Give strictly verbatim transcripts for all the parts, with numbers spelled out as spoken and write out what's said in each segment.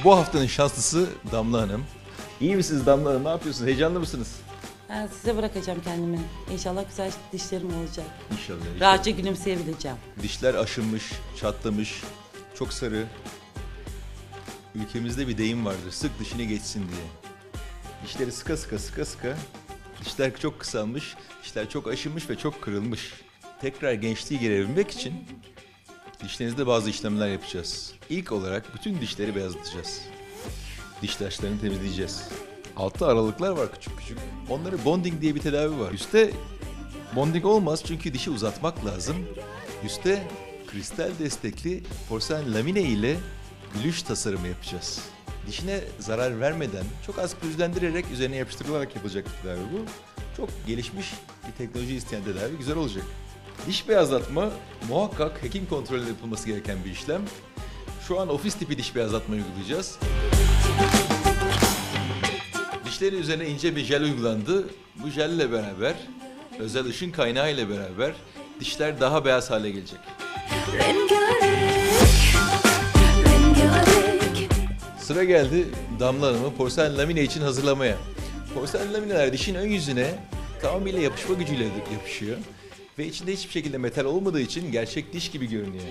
Bu haftanın şanslısı Damla Hanım. İyi misiniz Damla Hanım? Ne yapıyorsunuz? Heyecanlı mısınız? Ben size bırakacağım kendimi. İnşallah güzel dişlerim olacak. İnşallah. inşallah. Rahatça gülümseyebileceğim. Dişler aşınmış, çatlamış, çok sarı. Ülkemizde bir deyim vardır, sık dişini geçsin diye. Dişleri sıka sıka sıka sıka, dişler çok kısalmış, dişler çok aşınmış ve çok kırılmış. Tekrar gençliği gelebilmek için dişlerinizde bazı işlemler yapacağız. İlk olarak bütün dişleri beyazlatacağız. Diş taşlarını temizleyeceğiz. Altta aralıklar var küçük küçük. Onları bonding diye bir tedavi var. Üste bonding olmaz çünkü dişi uzatmak lazım. Üste kristal destekli porselen lamine ile gülüş tasarımı yapacağız. Dişine zarar vermeden çok az pürüzlendirerek üzerine yapıştırılarak yapılacak bir tedavi bu. Çok gelişmiş bir teknoloji isteyen tedavi, güzel olacak. Diş beyazlatma muhakkak hekim kontrolünde yapılması gereken bir işlem. Şu an ofis tipi diş beyazlatma uygulayacağız. Dişlerin üzerine ince bir jel uygulandı. Bu jelle beraber, özel ışın kaynağı ile beraber dişler daha beyaz hale gelecek. Sıra geldi Damla Hanım'ı porselen lamine için hazırlamaya. Porselen lamineler dişin ön yüzüne tamamıyla yapışma gücüyle yapışıyor. Ve içinde hiçbir şekilde metal olmadığı için gerçek diş gibi görünüyor.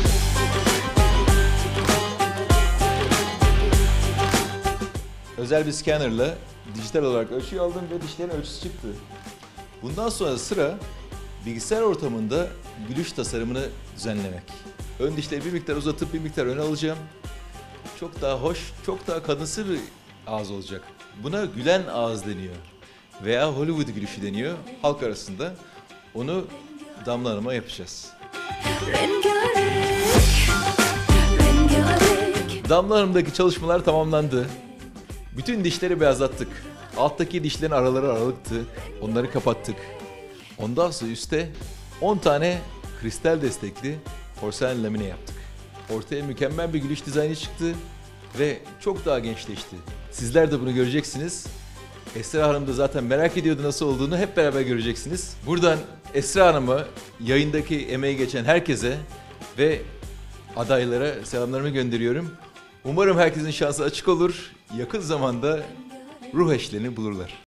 Özel bir scannerla dijital olarak ölçüyü aldım ve dişlerin ölçüsü çıktı. Bundan sonra sıra bilgisayar ortamında gülüş tasarımını düzenlemek. Ön dişleri bir miktar uzatıp bir miktar öne alacağım. Çok daha hoş, çok daha kadınsı bir ağız olacak. Buna gülen ağız deniyor. Veya Hollywood gülüşü deniyor halk arasında. Onu Damla Hanım'a yapacağız. Damla Hanım'daki çalışmalar tamamlandı. Bütün dişleri beyazlattık. Alttaki dişlerin araları aralıktı. Onları kapattık. Ondan sonra üste on tane kristal destekli porselen lamine yaptık. Ortaya mükemmel bir gülüş dizaynı çıktı ve çok daha gençleşti. Sizler de bunu göreceksiniz. Esra Hanım da zaten merak ediyordu nasıl olduğunu, hep beraber göreceksiniz. Buradan Esra Hanım'a, yayındaki emeği geçen herkese ve adaylara selamlarımı gönderiyorum. Umarım herkesin şansı açık olur. Yakın zamanda ruh eşlerini bulurlar.